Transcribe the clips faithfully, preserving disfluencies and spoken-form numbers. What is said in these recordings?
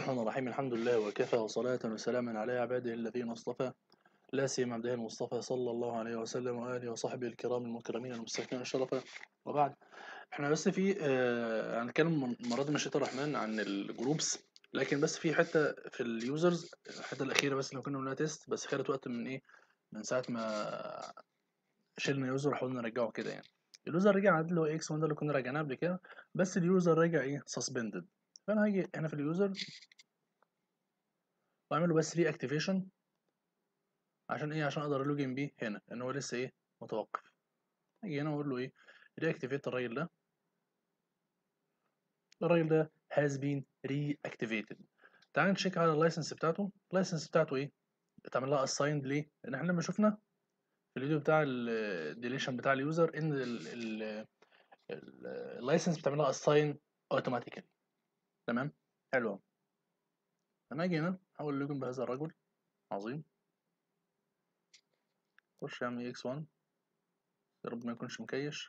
الرحمن الرحيم الحمد لله وكفى وصلاة وسلاما على عباده الذين اصطفى لا سيما عبده المصطفى صلى الله عليه وسلم وآله وصحبه الكرام المكرمين المستحقين الشرفة. وبعد احنا بس في آه هنتكلم المرة دي مشيئة الرحمن عن الجروبس، لكن بس في حتة في اليوزرز، الحتة الأخيرة بس اللي كنا بنقولها تيست، بس خدت وقت من إيه، من ساعة ما شلنا يوزر حاولنا نرجعه كده يعني. اليوزر رجع عدل اللي هو اكس واحد ده اللي كنا راجعناه قبل كده، بس اليوزر رجع ايه سسبندد. فانا هاجي هنا في اليوزر واعمل له بس ري اكتيفيشن عشان ايه، عشان اقدر الوجن بيه هنا لان هو لسه ايه متوقف. اجي هنا واقول له ايه ري اكتيفيت الراجل ده، الراجل ده has been reactivated. تعال نشيك على اللايسنس بتاعته. اللايسنس بتاعته ايه، اتعمل لها assigned ليه؟ لان احنا لما شفنا في الفيديو بتاع الديليشن بتاع اليوزر ان اللايسنس بتعمل لها assign automatically. تمام، حلو أوي. انا اجي هنا اقول لكم بهذا الرجل عظيم، خش اعمل اكس واحد، يا رب ما يكونش مكيش.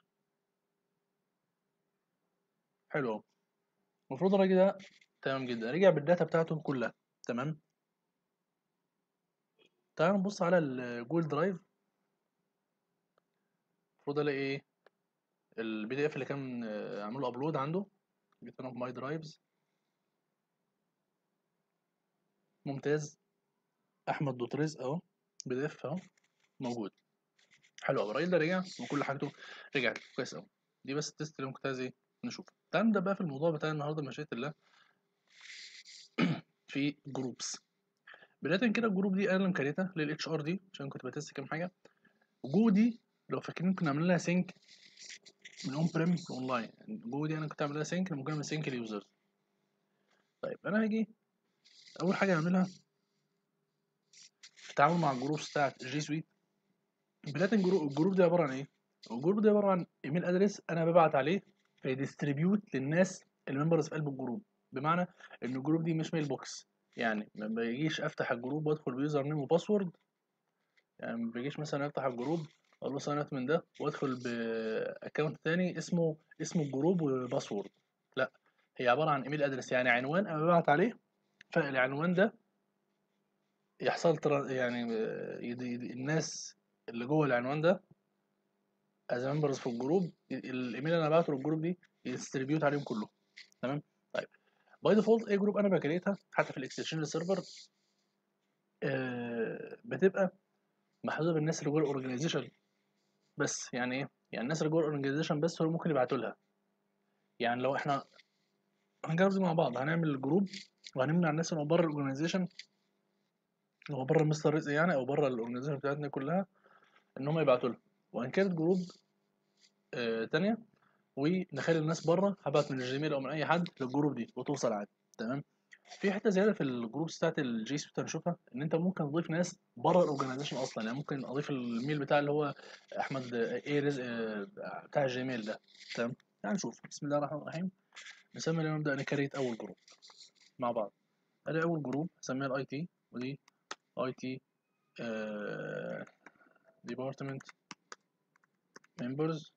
حلو أوي. المفروض الراجل ده تمام جدا رجع بالداتا بتاعته كلها. تمام، تعال نبص على الجوجل درايف. المفروض الاقي ايه البي دي اف اللي كان آه، عامل له ابلود عنده. جيت انا في ماي درايفز، ممتاز، احمد دوت رزق اهو، بي دي اف اهو موجود. حلو قوي، الراجل ده رجع وكل حاجته رجعت كويس قوي. دي بس التست اللي كنت عايز ايه نشوفه. تعال نبدا بقى في الموضوع بتاع النهارده مشيئة الله في جروبس. بدايه كده الجروب دي انا اللي مكريتها للاتش ار دي عشان كنت بتست كام حاجه. وجو دي لو فاكرين كنا عاملين لها سينك من اون بريم لاونلاين. يعني جو دي انا كنت عامل لها سينك، ممكن اعمل سينك لليوزرز. طيب انا هاجي اول حاجه اعملها في التعامل مع الجروبس بتاعت جي سويت. بدايه الجروب الجروب دي عباره عن ايه؟ الجروب دي عباره عن ايميل ادرس انا ببعت عليه فيديستريبيوت للناس الممبرز في قلب الجروب. بمعنى ان الجروب دي مش ميل بوكس، يعني ما بيجيش افتح الجروب وادخل بيوزر نيم وباسورد. يعني ما بيجيش مثلا افتح الجروب اقول له ساين من ده وادخل باكونت تاني اسمه اسم الجروب وباسورد. لا، هي عباره عن ايميل ادرس، يعني عنوان انا ببعت عليه، فالعنوان ده يحصل ترا يعني آه، يدي يدي الناس اللي جوه العنوان ده از ممبرز في الجروب، الايميل اللي انا بعته للجروب دي يديستريبيوت عليهم كلهم. تمام. طيب باي ديفولت اي جروب انا بكريتها حتى في الاكستشينج سيرفر آه بتبقى محدوده بالناس اللي جوه الاورجنايزيشن بس. يعني ايه؟ يعني الناس اللي جوه الاورجنايزيشن بس هو ممكن يبعتوا لها. يعني لو احنا هنجرب دي مع بعض، هنعمل الجروب وهنمنع الناس اللي بره الاورجنايزيشن، اللي هو بره مستر رزق يعني، او بره الاورجنايزيشن بتاعتنا كلها، ان هم يبعتوا لها. وان كانت جروب آه تانية ونخلي الناس بره هبعت من الجيميل او من اي حد للجروب دي وتوصل عادي. تمام. في حته زياده في الجروبس بتاعت الجي سويت هنشوفها، ان انت ممكن تضيف ناس بره الاورجنايزيشن اصلا. يعني ممكن اضيف الميل بتاع اللي هو احمد ايه رزق آه، بتاع الجيميل ده. تمام، تعال نشوف. بسم الله الرحمن الرحيم. نسمي اللي نبدا نكريت اول جروب مع بعض. ادي اول جروب هسميها الاي تي، ودي اي تي ديبارتمنت ممبرز.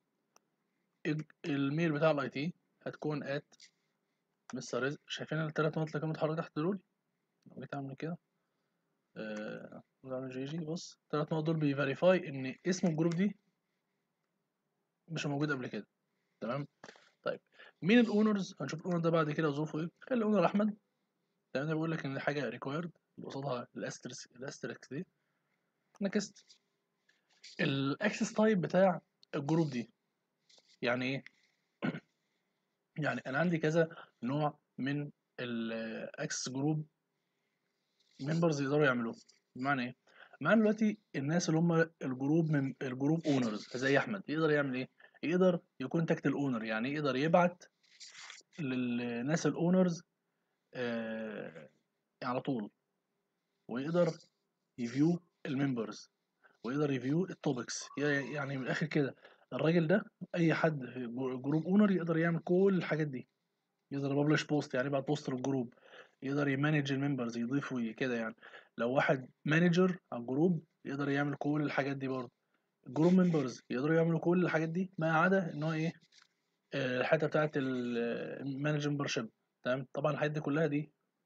الميل بتاع الاي تي هتكون ات مستر رزق. شايفين الثلاث نقط اللي كانوا متحركين تحت دول؟ لو جيت اعمل كده آه نعمل جي جي، بص الثلاث نقط دول بيفيريفاي ان اسم الجروب دي مش موجود قبل كده. تمام. طيب مين الاونرز؟ هنشوف الاونر ده بعد كده ظروفه ايه. خلي الاونر احمد. تمام، بيقول لك ان دي حاجه ريكوايرد قصادها الاسترس الاستركس دي. نكست. الاكسس تايب بتاع الجروب دي يعني ايه؟ يعني انا عندي كذا نوع من الاكسس جروب ممبرز يقدروا يعملوه. بمعنى ايه؟ معنى دلوقتي الناس اللي هم الجروب من الجروب اونرز زي احمد يقدر يعمل ايه؟ يقدر يكونتاكت الاونر، يعني يقدر يبعت للناس الاونرز آه على طول، ويقدر يفيو الممبرز، ويقدر يفيو التوبكس. يعني من الاخر كده الراجل ده اي حد في جروب اونر يقدر يعمل كل الحاجات دي. يقدر يبلش بوست، يعني يبعت بوست للجروب، يقدر يمانج الممبرز يضيف كده يعني. لو واحد مانجر على الجروب يقدر يعمل كل الحاجات دي برضه. الجروب ممبرز يقدروا يعملوا كل الحاجات دي ما عدا ان هو ايه آه، الحته بتاعت المانج ممبرشيب. تمام، طبعا الحاجات دي كلها دي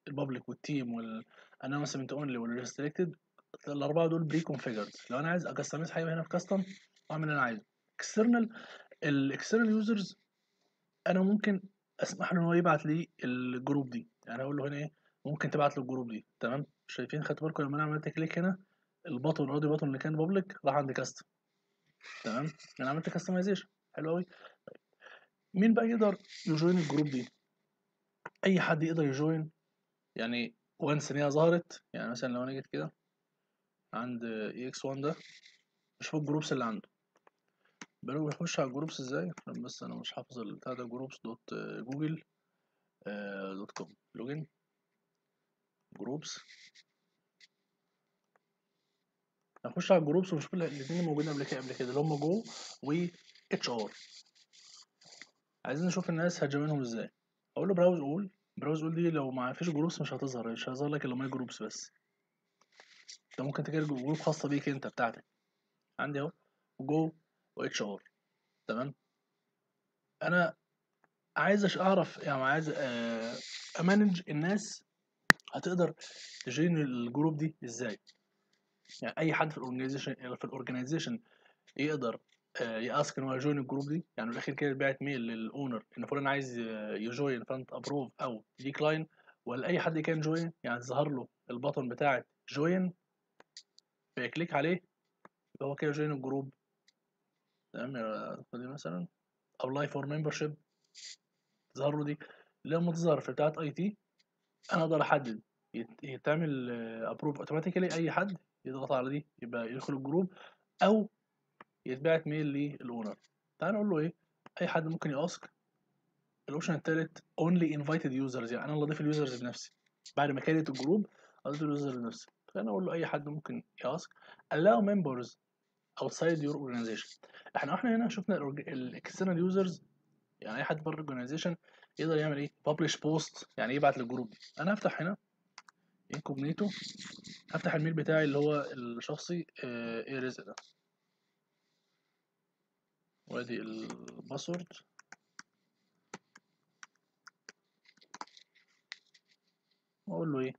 البابليك والتيم والانونسمنت اونلي والريستريكتد، الاربعه دول بري كونفيجرد. لو انا عايز اكستمايز حاجه هنا في كاستم اعمل اللي انا عايزه. اكسترنال، الاكسترنال يوزرز انا ممكن اسمح له ان هو يبعت لي الجروب دي، يعني اقول له هنا ايه، ممكن تبعت له الجروب دي. تمام، شايفين؟ خدت بالكم لما انا عملت كليك هنا البطن الاوديو بطن اللي كان بابليك راح عند كاستم. تمام، انا عملت كاستمايزيشن حلو قوي. مين بقى يقدر يجوين الجروب دي؟ اي حد يقدر يجوين، يعني وانس ان هي ظهرت. يعني مثلا لو انا جيت كده عند اي اكس واحد ده اشوف الجروبس اللي عنده. بقى بيخش على الجروبس ازاي؟ عشان بس انا مش حافظ البتاع ده، جروبس دوت جوجل دوت كوم، لوجن جروبس. هنخش على الجروبس ونشوف الاثنين الموجودين قبل كده قبل كده اللي هم جو و اتش ار. عايزين نشوف الناس هتجمعهم ازاي. اقول له براوز اول. براوز اول دي لو ما فيش جروبس مش هتظهر، مش هيظهر لك الا ماي جروبس بس. انت ممكن تجيب جروب خاصه بيك انت بتاعتك. عندي اهو جو واتش ار. تمام، انا عايز أش- اعرف، يعني عايز آه، امانج الناس هتقدر تجين الجروب دي ازاي. يعني اي حد في الاورجنايزيشن في الاورجنايزيشن يقدر ياسك ان هو يجوين الجروب دي. يعني في الاخير كده بعت ميل للاونر ان فلان عايز يجوين فانت ابروف او ديكلاين، ولا اي حد كان جوين يعني ظهر له البطن بتاعت جوين فيكليك عليه يبقى هو كده جوين الجروب. تمام، دي مثلا ابلاي فور ممبرشيب تظهر له دي. لما تظهر في بتاعت اي تي انا اقدر احدد يت- يتعمل ابروف اوتوماتيكالي، اي حد يضغط على دي يبقى يدخل الجروب، او يتبعت ميل للاونر. تعال نقول له ايه، اي حد ممكن ياسك. الاوبشن التالت only invited users، يعني انا اللي اضيف اليوزرز بنفسي بعد ما كانت الجروب اضيف اليوزر بنفسي. فانا اقول له اي حد ممكن ياسك allow members outside your organization. احنا احنا هنا شفنا الاكسترنال يوزرز، يعني اي حد بره الاورجنايزيشن يقدر يعمل ايه publish post، يعني يبعت للجروب. انا هفتح هنا انكوجنيتو، هفتح الميل بتاعي اللي هو الشخصي آه، ايه رزق ده، وادي الباسورد. واقول له ايه،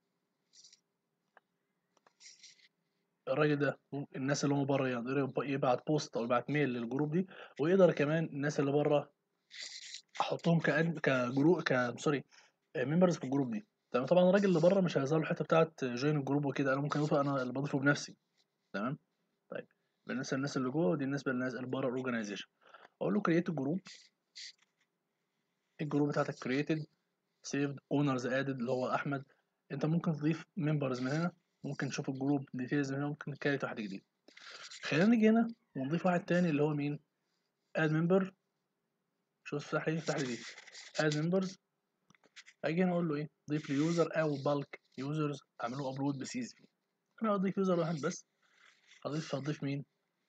الراجل ده الناس اللي هم بره يقدر يب- يبعت بوست او يبعت ميل للجروب دي، ويقدر كمان الناس اللي بره احطهم كأد كجروب ك سوري ممبرز في الجروب دي. تمام، طبعا الراجل اللي بره مش هيظهر له الحته بتاعت جوين الجروب وكده، انا ممكن اضيفه انا اللي بضيفه بنفسي. تمام، طيب بالنسبه للناس اللي جوه ودي بالنسبه للناس اللي بره الاورجنايزيشن. اقول له كرييت الجروب. الجروب بتاعتك كرييتد سيفد اونرز ادد اللي هو احمد. انت ممكن تضيف ممبرز من هنا، ممكن تشوف الجروب ديتيلز من هنا، ممكن تكريت واحد جديد. خلينا نيجي هنا ونضيف واحد تاني اللي هو مين، اد ممبر. شوف افتح لي افتح لي دي اد ممبرز. اجي هنا اقول له ايه، ضيف لي يوزر او بالك يوزرز اعملوا ابلود بسيزي. انا اضيف يوزر واحد بس. هضيف هضيف مين،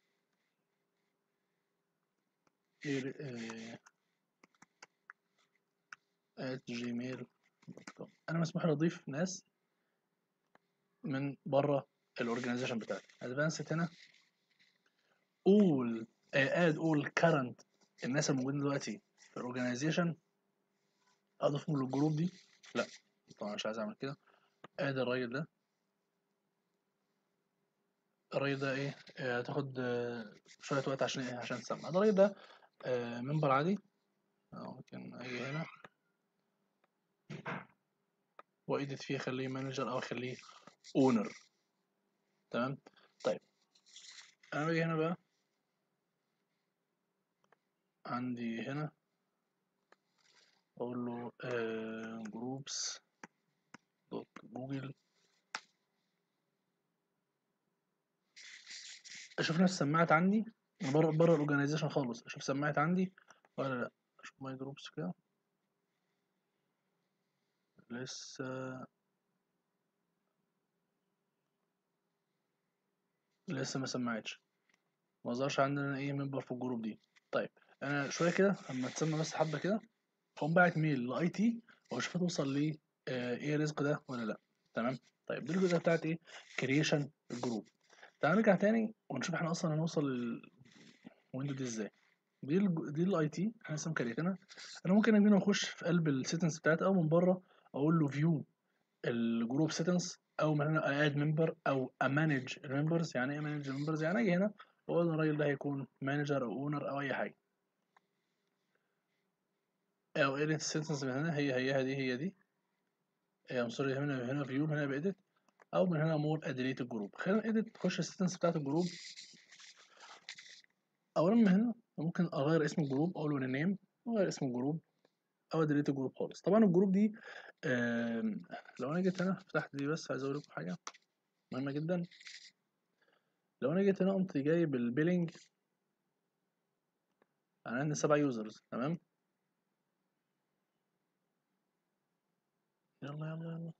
ات جيميل دوت كوم. انا مسموح لي اضيف ناس من بره الاورجنايزيشن بتاعتي. ادفانسد هنا all اد all current الناس الموجودين دلوقتي في الاورجنايزيشن اضيفهم للجروب دي. لا طبعا مش عايز اعمل كده. اد الراجل ده، الراجل ده ايه آه، هتاخد آه، شويه وقت عشان ايه، عشان تسمع. ده الراجل ده آه، منبر عادي. أو ممكن اجي هنا وايديت فيه اخليه مانجر او اخليه اونر. تمام، طيب انا باجي هنا بقى عندي هنا اقول له جروبس دوت جوجل. اشوف نفس سماعت عندي بره بره الاورجنايزيشن خالص، اشوف سماعت عندي ولا لا. اشوف ماي جروبس كده لسه لسه ما سمعتش، ما ظهرش عندنا ايه ممبر في الجروب دي. طيب انا شويه كده اما تسمى بس حبه كده اقوم باعت ميل لاي تي واشوف توصل لي آه، ايه رزق ده ولا لا. تمام، طيب دي الجزئيه بتاعت ايه، كرييشن الجروب. تعال نرجع تاني ونشوف احنا اصلا هنوصل للويندو دي ازاي. دي ال دي الاي تي احنا لسه مكريتنا. انا ممكن ان انا اخش في قلب السيتنجز بتاعتي او من بره اقول له فيو الجروب سيتنس، او من هنا اد ممبر او امانج الممبرز. يعني ايه مانج الممبرز؟ يعني اجي هنا واقول ان الراجل ده هيكون مانجر او اونر او اي حاجه، او edit السيتنس من هنا، هي هي دي هي دي هي سوري، هنا هنا فيو، هنا بإيديت، او من هنا مور اديليت الجروب. خلينا edit نخش السيتنس بتاعت الجروب. اولا من هنا ممكن اغير اسم الجروب، اقول له نيم، اغير اسم الجروب، او اديليت الجروب خالص. طبعا الجروب دي آم، لو انا جيت هنا فتحت دي، بس عايز اقول لكم حاجه مهمه جدا. لو انا جيت هنا قمت جايب البيلنج، انا عندي سبع يوزرز، تمام. يلا يلا يلا،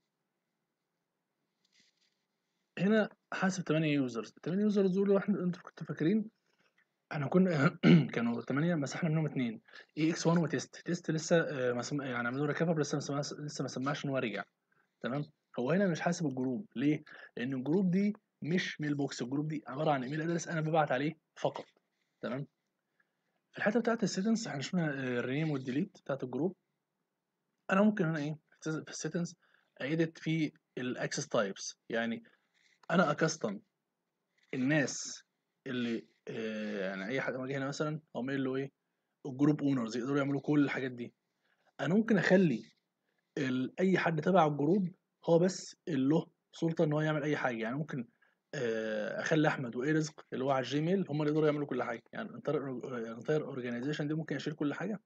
هنا حاسب تمانية يوزرز. تمانية يوزرز دول احنا، انتوا كنتوا فاكرين احنا كنا كانوا تمانية، مسحنا منهم اتنين، اي اكس واحد وتيست. تيست لسه آه، ما سم... يعني عملوا ريكفر، لسه ما سمعش، لسه ما سمعش ان هو رجع، تمام. هو هنا مش حاسب الجروب ليه؟ لان الجروب دي مش ميل بوكس، الجروب دي عباره عن ايميل ادرس انا ببعت عليه فقط، تمام. في الحته بتاعت السيتنس احنا شفنا الرينيم والديليت بتاعت الجروب. انا ممكن هنا ايه في السيتنس ايديت في الاكسس تايبس. يعني انا اكستم الناس اللي آه، يعني اي حد واجه هنا مثلا او قايل له ايه، الجروب اونرز يقدروا يعملوا كل الحاجات دي. انا ممكن اخلي ال- اي حد تبع الجروب هو بس اللي له سلطه ان هو يعمل اي حاجه. يعني ممكن آه، اخلي احمد وايه رزق اللي هو على الجيميل هم اللي يقدروا يعملوا كل حاجه. يعني انتاير اورجانيزيشن دي ممكن اشيل كل حاجه،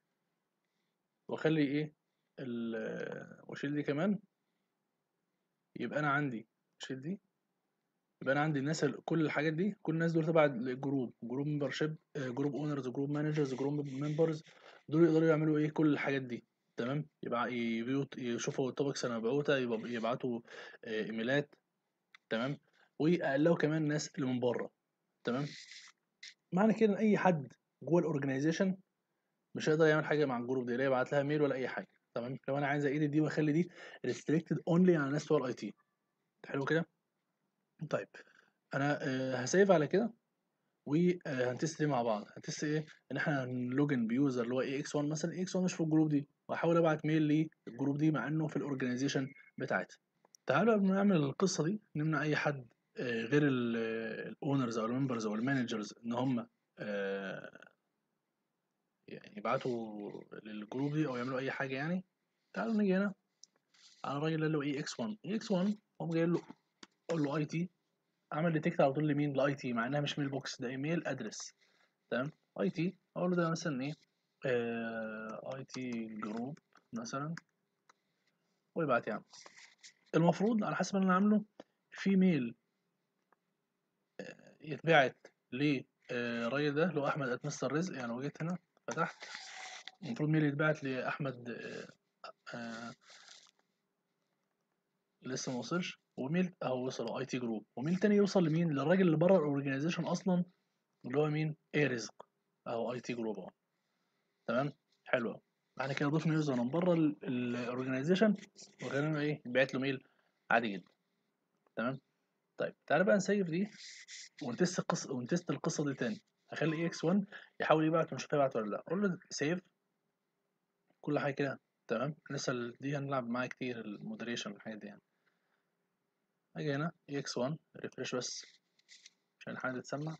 واخلي ايه ال- واشيل دي كمان. يبقى انا عندي، اشيل دي، يبقى انا عندي الناس ال- كل الحاجات دي، كل الناس دول تبع الجروب، جروب ممبرشيب، جروب اونرز، جروب مانجرز، جروب ممبرز، دول يقدروا يعملوا ايه كل الحاجات دي، تمام. يبقى يبيوت يشوفوا التوبكس انا مبعوته، يبقى يبعتوا آه، ايميلات، تمام. ويقلقوا كمان الناس اللي من بره، تمام. معنى كده ان اي حد جوه الاورجنايزيشن مش هيقدر يعمل حاجه مع الجروب دي، لا يبعت لها ميل ولا اي حاجه، تمام. لو انا عايز ايدي دي واخلي دي ريستريكتد اونلي على الناس بتوع الاي تي. حلو كده. طيب انا آه، هسيف على كده، وهنتست دي مع بعض. هنتست ايه؟ ان احنا هنلوجن بيوزر اللي هو اي اكس واحد مثلا، اي اكس واحد مش في الجروب دي، واحاول ابعت ميل للجروب دي مع انه في الاورجنايزيشن بتاعتي. تعالوا قبل ما نعمل القصه دي نمنع اي حد آه، غير الاونرز او الممبرز او المانجرز ان هم آه، يعني يبعتوا للجروب دي او يعملوا اي حاجه يعني. تعالوا نيجي هنا على الراجل اللي هو اي اكس واحد. اي اكس واحد قوم جاي له، اقول له اي تي، عمل ديتكت على طول لمين؟ لاي تي، مع انها مش ميل بوكس، ده ايميل ادرس، تمام. اي تي اقول له ده مثلا ايه، اي تي جروب مثلا، ويبعت يعني. المفروض على حسب اللي انا عامله في ميل يتبعت للراجل ده اللي هو احمد @مستر رزق. يعني لو جيت هنا فتحت، المفروض ميل يتبعت لاحمد آه، آه، لسه ما وصلش، وميل اهو وصل اي تي جروب، وميل تاني يوصل لمين؟ للراجل اللي بره الاورجنايزيشن اصلا، اللي هو مين؟ ايه رزق، اهو اي تي جروب اهو، تمام. حلو قوي. بعد كده ضفنا يوزر من بره الاورجنايزيشن، وخلينا ايه نبعت له ميل عادي جدا، تمام. طيب تعالى بقى نسيف دي ونتست القصه، ونتست القصه دي تاني. هخلي اي اكس واحد يحاول يبعت ونشوف هيبعت ولا لا. اقول له سيف كل حاجه كده، تمام. لسه ال- دي هنلعب معاها كتير، المودريشن والحاجات دي يعني. اجي هنا اي اكس واحد ريفرش بس عشان الحاجه دي تسمع.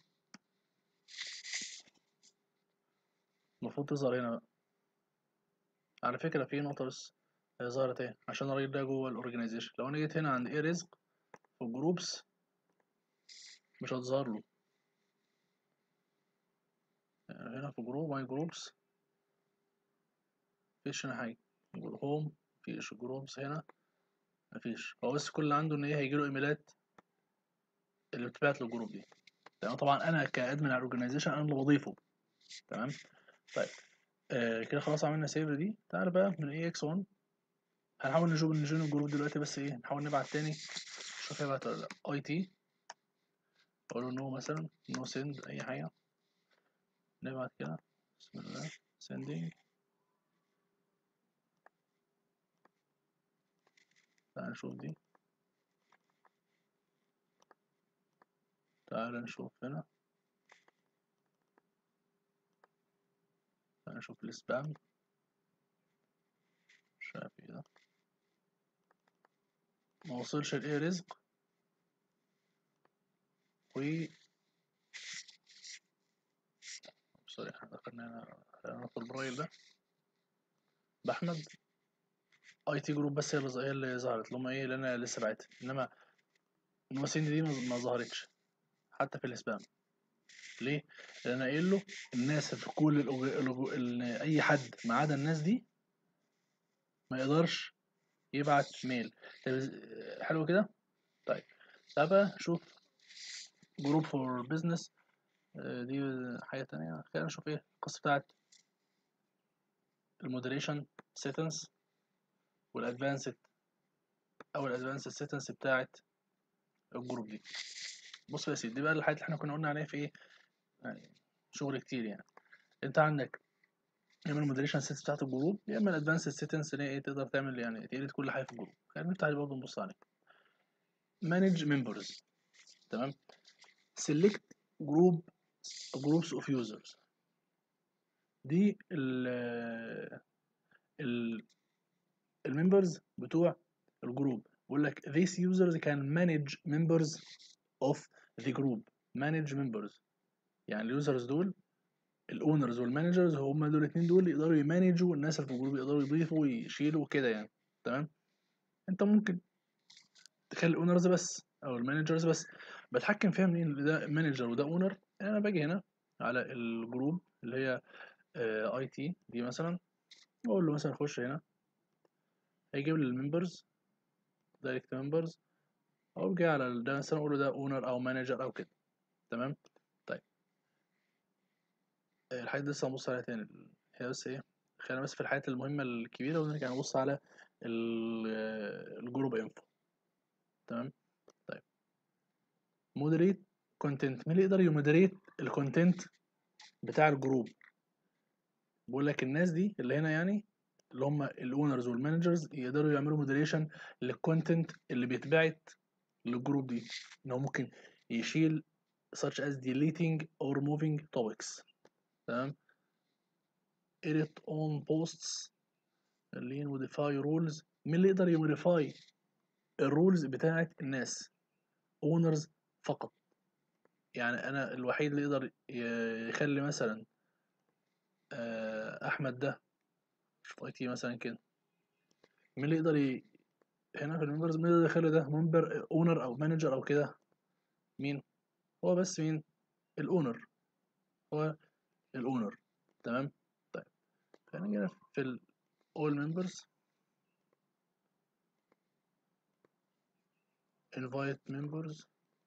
المفروض تظهر هنا بقى. على فكره في نقطه بس هي ظهرت ايه عشان الراجل ده جوه الاورجنايزيشن. لو انا جيت هنا عند ايه رزق في الجروبس مش هتظهر له. يعني هنا في جروب ماي جروبس مفيش هنا حاجه. هوم مفيش، جروبس هنا مفيش. هو بس كل اللي عنده ان ايه هيجيله ايميلات اللي بتبعت للجروب دي، تمام. طبعا انا كادمن على الاورجنايزيشن انا اللي بضيفه، تمام. طيب آه كده خلاص عملنا سيف دي. تعال بقى من اي اكس واحد هنحاول نشوف نجين الجروب دلوقتي، بس ايه نحاول نبعت تاني نشوف هيبعت ولا لا. اي تي اقول له نو مثلا، نو سند اي حاجه، نبعت كده بسم الله سندنج. تعال نشوف دي، تعال نشوف هنا، تعال نشوف السبام، مش عارف ايه ده. ما وصلش لايه رزق و سوري احنا خلينا خلينا ناخد الرايل ده باحمد اي تي جروب بس هي اللي هي اللي ظهرت اللي هم ايه اللي انا لسه بعتها، انما انما سند دي ما ما ظهرتش حتى في الاسبام. ليه؟ لان انا قايل له الناس في كل الأوج... الأوج... ال... اي حد ما عدا الناس دي ما يقدرش يبعت ميل. طب إز- حلو كده. طيب تعال بقى شوف جروب فور بزنس، دي حاجة تانية. خلينا نشوف ايه القصة بتاعت المودريشن سيتنس والادفانسد او الادفانسد سيتنس بتاعت الجروب دي. بص يا سيدي، دي بقى الحاجات اللي احنا كنا قلنا عليها في ايه، يعني شغل كتير يعني. انت عندك يا اما المودريشن سيتنس بتاعت الجروب يا اما الادفانسد سيتنس اللي هي ايه تقدر تعمل يعني تقلد كل حاجه في الجروب. يعني نفتح دي برضه نبص عليه. مانج ممبرز، تمام. سيلكت جروب جروبس اوف يوزرز، دي ال ال الممبرز بتوع الجروب. بيقول لك these users can manage members of the group. manage members يعني اليوزرز دول الاونرز والمانجرز هم دول الاثنين دول يقدروا يمانجوا الناس اللي في الجروب، يقدروا يضيفوا ويشيلوا كده يعني. تمام. انت ممكن تخلي الاونرز بس او المانجرز بس، بتحكم فيها منين ده مانجر وده اونر. انا باجي هنا على الجروب اللي هي اي تي دي مثلا، اقول له مثلا خش هنا هيجيب لي الممبرز دايركت ممبرز، او جاي على ال- ده مثلا اقول له ده اونر او مانجر او كده. تمام. طيب آه، الحاجات دي لسه هنبص عليها تاني، هي بس ايه، خلينا بس في الحاجات المهمه الكبيره ونرجع نبص على ال- آه، الجروب انفو. تمام. طيب مودريت كونتنت، مين اللي يقدر يمودريت الكونتنت بتاع الجروب؟ بقول لك الناس دي اللي هنا يعني اللي هم الاونرز والمانجرز يقدروا يعملوا مودريشن للكونتنت اللي بيتبعت للجروب دي، ان هو ممكن يشيل such as deleting or moving topics. تمام. edit on posts اللي هي modify rules، مين اللي يقدر يموديفاي الرولز بتاعت الناس؟ اونرز فقط. يعني انا الوحيد اللي يقدر ي- يخلي مثلا آه، احمد ده في اي تي مثلا كده، مين اللي يقدر ي... هنا في الممبرز مين اللي يخلي ده ممبر اونر او مانجر او كده؟ مين؟ هو بس مين؟ الاونر. هو الاونر. تمام. طيب خلينا نجي في ال all members invite members.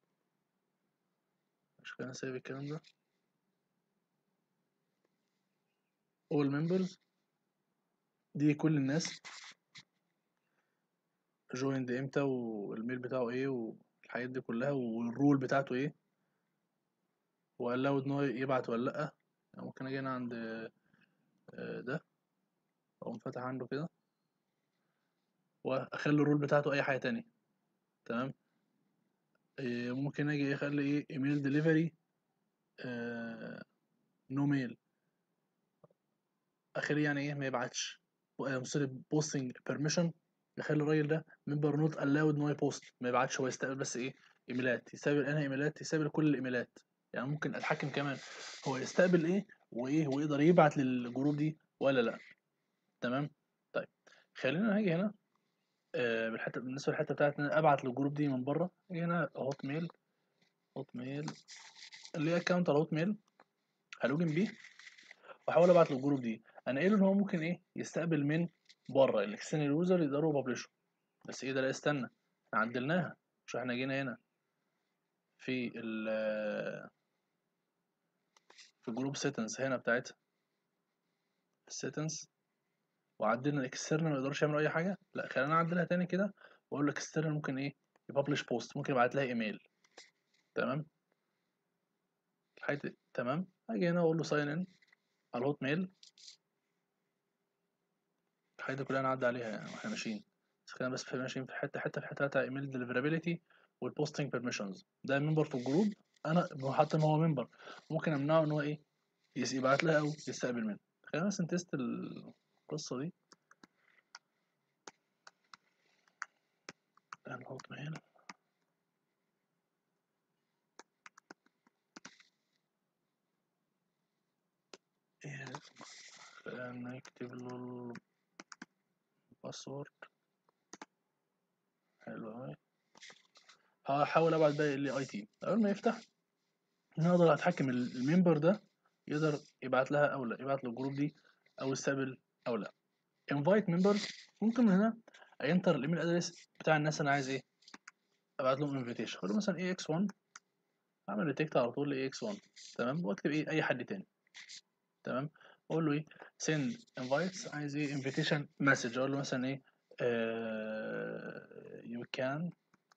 مش كده سايب الكلام ده. all members دي كل الناس joined امتى والميل بتاعه ايه والحاجات دي كلها والرول بتاعته ايه وقال ان هو يبعت ولا لا. يعني ممكن اجي هنا عند آه، ده اقوم فاتح عنده كده واخلي الرول بتاعته اي حاجه تانية. تمام. إيه، ممكن اجي اخلي ايه ايميل ديليفري نو ميل، اخلي يعني ايه ما يبعتش. مصري بوستنج بيرميشن، يخلي الراجل ده ممبر نوت الاود ان هو يبوست، ما يبعتش، هو يستقبل بس ايه ايميلات، يستقبل انا ايميلات، يستقبل كل الايميلات. يعني ممكن اتحكم كمان هو يستقبل ايه وايه ويقدر يبعت للجروب دي ولا لا. تمام. طيب خلينا هاجي هنا آه، بالحته بالنسبه للحته بتاعت ان انا ابعت للجروب دي من بره. هاجي هنا هوت ميل، هوت ميل اللي هي اكونت على هوت ميل، هلوجن بيه واحاول ابعت للجروب دي. انا قايل ان هو ممكن ايه يستقبل من بره الاكسترنال يوزر يقدروا يبلشوا. بس ايه ده، لا استنى، احنا عدلناها. مش احنا جينا هنا في ال في جروب سيتنس هنا بتاعتها السيتنس، وعدلنا الاكسترنال ما يقدرش يعملوا اي حاجه. لا خلينا نعدلها تاني كده واقول لك اكسترنال ممكن ايه يبلش بوست، ممكن يبعت لها ايميل. تمام. حاجه تمام. اجي هنا اقول له ساين ان على الهوت ميل. الحاجات دي كلها نعدي عليها يعني واحنا ماشيين، بس خلينا بس في ماشيين في حته حته في الحته بتاع ايميل ديليفرابيلتي والبوستنج بيرميشنز. ده ممبر في الجروب، انا حتى ما هو ممبر ممكن امنعه ان هو ايه يس- يبعت لها او يستقبل منها. خلينا بس نتست القصه دي. هنحط هنا إيه، نكتب له الباسورد. حلو أوي. هحاول ابعت بقى لاي تي اول ما يفتح نقدر اتحكم الممبر ده يقدر يبعت لها او لا، يبعت للجروب دي او يستقبل او لا. انفايت ممبرز ممكن من هنا انتر الايميل ادرس بتاع الناس انا عايز ايه ابعت لهم انفيتيشن. اقول له مثلا اي اكس واحد، اعمل ريتكت على طول لاي اكس واحد تمام، واكتب ايه اي حد تاني تمام. اقول له ايه send invites، عايز ايه invitation message. اقول له مثلا ايه uh, you can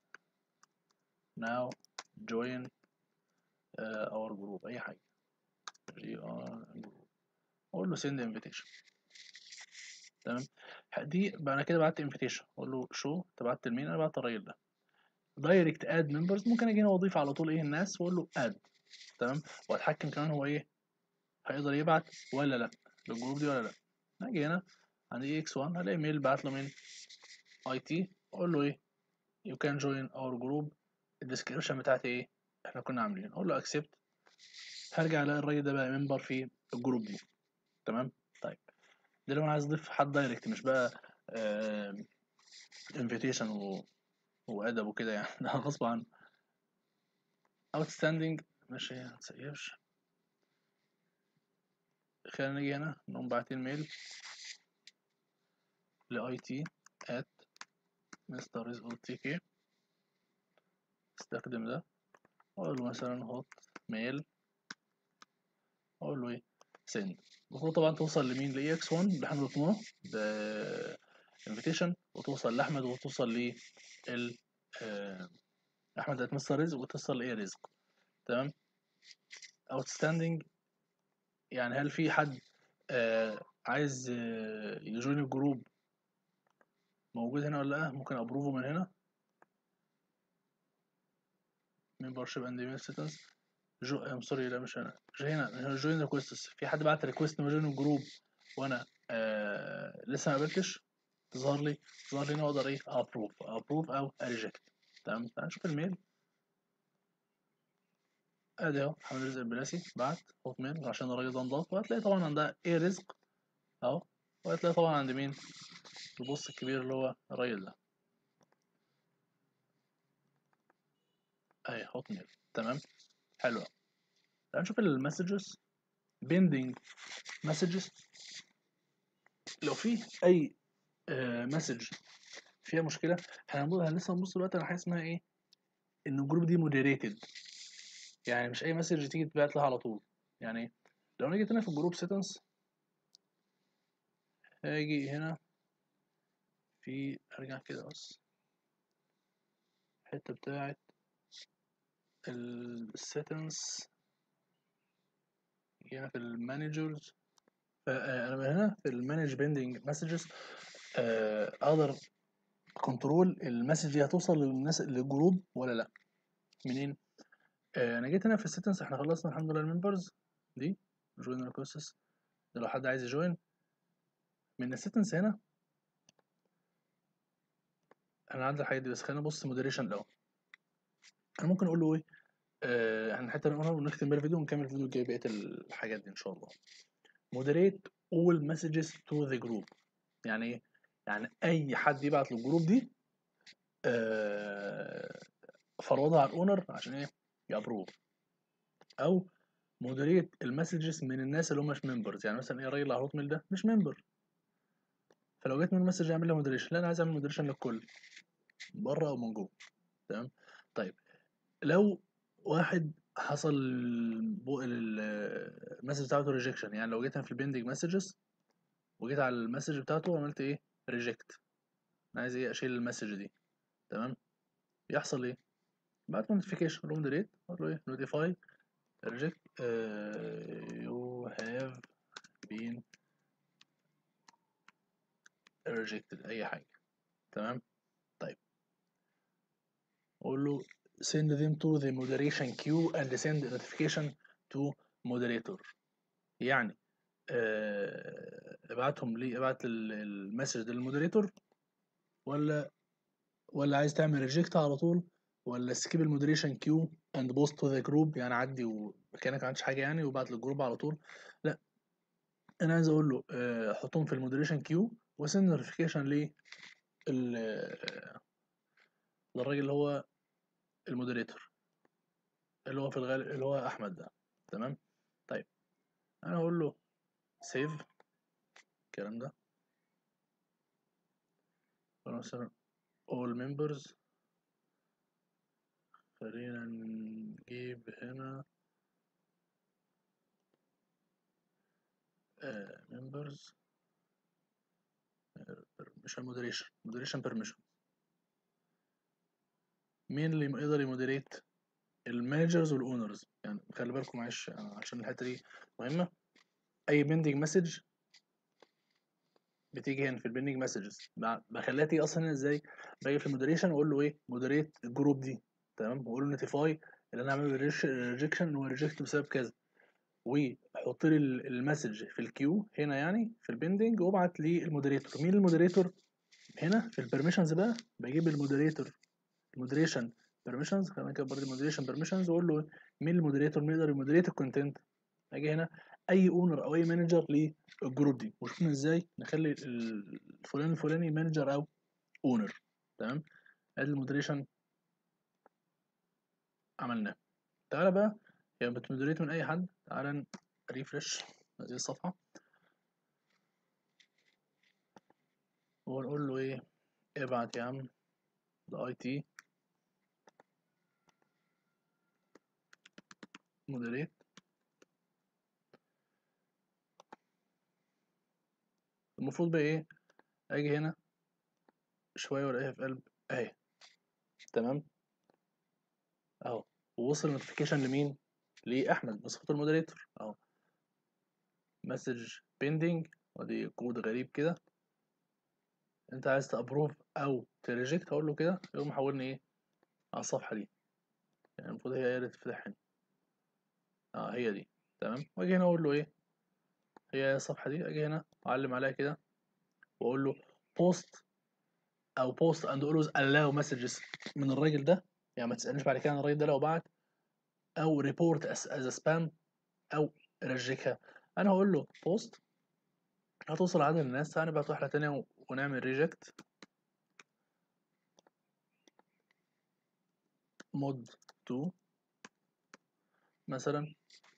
now join uh, our group، اي حاجه جي ار جروب. اقول له send invitation تمام. دي بقى انا كده بعت invitation. اقول له شو انت بعت لمين؟ انا بعت الراجل ده. دايركت اد ممبرز ممكن اجي هنا واضيف على طول ايه الناس واقول له اد تمام، واتحكم كمان هو ايه هيقدر يبعت ولا لا للجروب دي ولا لا. هاجي هنا عند اي اكس واحد هلاقي ميل بعت له من اي تي، اقول له ايه you can join our group. الديسكريبشن بتاعتي ايه احنا كنا عاملين، اقول له accept. هرجع الاقي الراجل ده بقى ممبر في الجروب دي تمام. طيب ده لو انا عايز اضيف حد دايركت مش بقى انفيتيشن و... وادب وكده يعني ده غصب عنه. outstanding ماشي متسيبش. خلينا نيجي هنا نقوم باعتين ميل ل آي تي at مستر رزق تي كي. استخدم ده اقول له مثلا هوت ميل، اقول له ايه send. المفروض طبعا توصل لمين؟ ل اكس واحد اللي احنا ضفناه ب invitation، وتوصل لاحمد، وتوصل ل ال آه، احمد at مستر رزق، وتصل لايه رزق تمام. outstanding يعني هل في حد آه عايز آه يجوين الجروب موجود هنا ولا لا؟ ممكن ابروفه من هنا membership and email status. جو ام سوري لا مش انا، مش هنا جوين ريكويستس. في حد بعت ريكويست ما جوين الجروب وانا آه لسه ما قابلتش، تظهر لي تظهر لي انا اقدر ايه ابروف ابروف او ريجكت تمام. تعال نشوف الميل. ادي اهو محمد رزق البلاسي بعت هوت ميل عشان الراجل ده انضاف، وهتلاقي طبعا عندها ايه رزق اهو، وهتلاقي طبعا عند مين البص الكبير اللي هو الراجل ده اهي هوت ميل تمام. حلو. تعال نشوف المسجز بيندنج مسجز. لو في اي مسج فيها مشكله احنا هنبص لسه هنبص دلوقتي على حاجه اسمها ايه ان الجروب دي مودريتد، يعني مش اي مسج تيجي تبعت لها على طول. يعني لو انا جيت هنا في الجروب سيتنس هاجي هنا في ارجع كده بس الحته بتاعه السيتنس هنا في المانجرز. انا هنا في المانج بيندنج مسجز اقدر كنترول المسج دي هتوصل للناس للجروب ولا لا. منين؟ آه انا جيت هنا في السيتنس احنا خلصنا الحمد لله الممبرز دي جوين ريكوستس. ده لو حد عايز يجوين من السيتنس هنا انا عندي الحاجات دي، بس خلينا نبص مودريشن الاول. انا ممكن اقول له ايه آه احنا حتى نقولها ونختم بيها الفيديو ونكمل الفيديو الجاي بقيه الحاجات دي ان شاء الله. moderate all messages to the group يعني ايه؟ يعني اي حد يبعت للجروب دي آه فرضها على الاونر عشان ايه يابروف. او مودريت المسجز من الناس اللي هم مش ممبرز، يعني مثلا ايه الراجل اللي على الهوت ميل ده مش ممبر، فلو جيت من المسج اعمل له مودريشن. لا انا عايز اعمل مودريشن للكل بره او من جوه تمام. طيب لو واحد حصل المسج بتاعته ريجكشن، يعني لو جيت انا في البيندنج مسجز وجيت على المسج بتاعته وعملت ايه ريجكت، انا عايز ايه اشيل المسج دي تمام، يحصل ايه؟ بعت نوتيفيكيشن اقول له ديليت، اقول له ايه نوتيفاي ريجكت يو هاف بين rejected اي حاجه تمام. طيب اقول له send them to the moderation queue and send notification to moderator. يعني آه، ابعتهم لي ابعت المسج للمودريتور ولا ولا عايز تعمل ريجكت على طول، ولا سكيب المودريشن كيو اند بوست تو ذا جروب، يعني عدي وكانك ما عملتش حاجه يعني وبعت للجروب على طول. لا، انا عايز اقول له آه، حطهم في المودريشن كيو وسند نوتيفيكيشن ليه للراجل اللي هو المودريتور، اللي هو في الغالب اللي هو احمد ده. تمام. طيب انا اقول له سيف الكلام ده، مثلا all members. خلينا نجيب هنا آه members مش مودريشن مودريشن بيرميشن. مين اللي يقدر يمودريت؟ المانجرز والاونرز. يعني خلي بالكم معلش عشان الحته دي مهمه. اي بيندنج مسج بتيجي هنا في البيندنج مسجز، بخليها تيجي اصلا هنا ازاي؟ باجي في المودريشن واقول له ايه مودريت الجروب دي. تمام. واقول له نوتيفاي اللي انا عامل ريجكشن هو ريجكت بسبب كذا، وحط لي المسج في الكيو هنا يعني في البيندنج، وابعت لي المودريتور. مين المودريتور؟ هنا في البرميشنز بقى بجيب المودريتور المودريشن بيرميشنز. كمان كده برضه مودريشن بيرميشنز، واقول له مين المودريتور مين يقدر يمودريت الكونتنت. اجي هنا اي اونر او اي مانجر للجروب دي، وشوفنا ازاي نخلي الفلان الفلاني مانجر او اونر. تمام. ادي المودريشن عملناه. تعالى بقى يعني بتمودريت من اي حد. تعالى ريفرش هذه الصفحه ونقول له ايه، ابعت يا عم لاي تي مودريت. المفروض بقى ايه، اجي هنا شويه والاقيها في قلب اهي. تمام اهو. ووصل نوتيفيكيشن لمين؟ لاحمد بصفته المودريتور اهو. مسج بيندنج، ودي كود غريب كده. انت عايز تابروف او تريجكت، اقول له كده يقوم محولني ايه على الصفحه دي. يعني المفروض هي هي اللي تفتح هنا. اه هي دي. تمام. واجي هنا اقول له ايه، هي الصفحه دي. اجي هنا اعلم عليها كده واقول له بوست او بوست اند اولويز allow مسجز من الراجل ده. يعني ما تسالنيش بعد كده عن الراجل ده لو بعت، او ريبورت از سبام، او رجكها. انا هقول له بوست هتوصل عدد الناس. تعالى نبعت واحده تانية ونعمل ريجكت مود تو مثلا.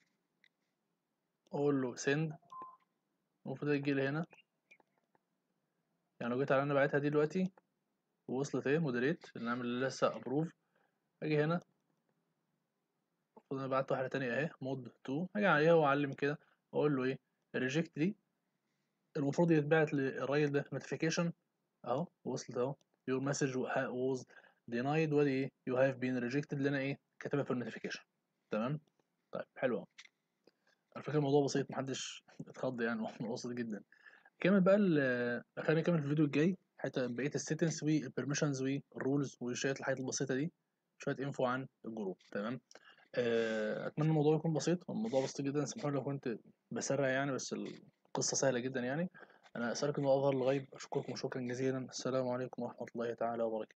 اقول له سند، المفروض يجي لي هنا. يعني لو جيت على انا بعتها دي دلوقتي ووصلت ايه مودريت نعمل لسه ابروف. اجي هنا المفروض انا بعت واحده تانية اهي مود تو. اجي عليها واعلم كده اقول له ايه الريجكت دي. المفروض يتبعت للراجل ده نوتيفيكيشن اهو. وصلت اهو your message was denied، ودي ايه you have been rejected اللي انا ايه كاتبها في النوتيفيكيشن. تمام. طيب حلو أوي. على فكره الموضوع بسيط محدش اتخض يعني الموضوع بسيط جدا. كمل بقى ال- خلينا نكمل في الفيديو الجاي حتى بقيه السيتنجز والبرميشنز والرولز وشويه الحاجات البسيطه دي، شويه انفو عن الجروب. تمام. آه، اتمنى الموضوع يكون بسيط. الموضوع بسيط جدا، سامحوني لو كنت بسرع يعني، بس القصه سهله جدا يعني. انا اسالكم ان اظهر الغيب. اشكركم شكرا جزيلا. السلام عليكم ورحمه الله تعالى وبركاته.